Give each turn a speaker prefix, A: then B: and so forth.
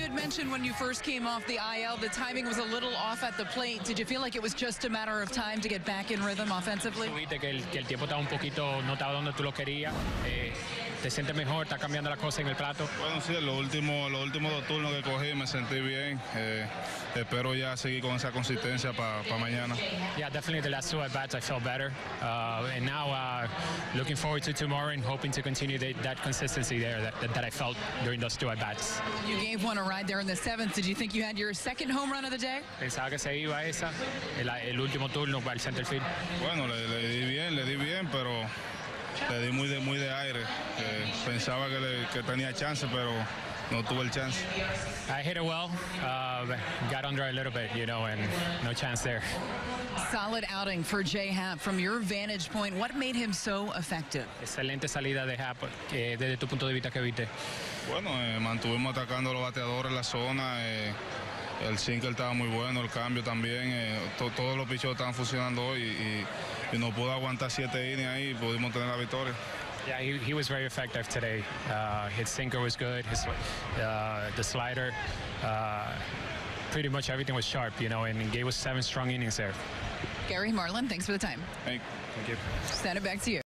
A: had mentioned when you first came off the IL, the timing was a little off at the plate. Did you feel like it was just a matter of time to get back in rhythm offensively?
B: Viste que el tiempo estaba un poquito, no estaba donde tú lo querías. Te sientes mejor, está cambiando la cosa en el plato.
C: Bueno, sí, los últimos dos turnos que cogí me sentí bien. Espero ya seguir con esa consistencia para mañana.
B: Yeah, definitely the last two at bats I felt better, and now looking forward to tomorrow and hoping to continue that consistency there that I felt during those two at bats.
A: You gave one a ride there in the seventh. Did you think you had your second home run of the day?
B: Pensaba que se iba esa, el último turno para el center field.
C: Bueno, le di bien, pero le di muy de aire. Pensaba que tenía chance, pero no tuve el chance.
B: I hit it well, got under a little bit, and no chance there.
A: Solid outing for J. Happ. From your vantage point, what made him so effective?
B: Excelente salida de Happ, desde tu punto de vista que viste.
C: Bueno, mantuvimos atacando a los bateadores en la zona. El sinker estaba muy bueno, el cambio también. Todos los pichos estaban funcionando hoy y no pudo aguantar 7 innings ahí y pudimos tener la victoria.
B: Yeah, he was very effective today. His sinker was good. The slider, pretty much everything was sharp, and he gave us 7 strong innings there.
A: Gary Marlin, thanks for the time.
C: Thank you.
A: Send it back to you.